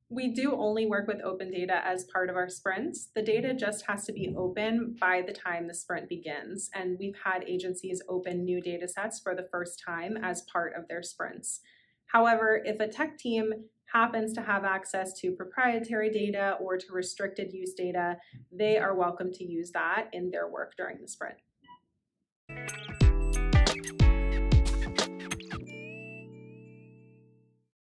We do only work with open data as part of our sprints. The data just has to be open by the time the sprint begins. And we've had agencies open new data sets for the first time as part of their sprints. However, if a tech team happens to have access to proprietary data or to restricted use data, they are welcome to use that in their work during the sprint.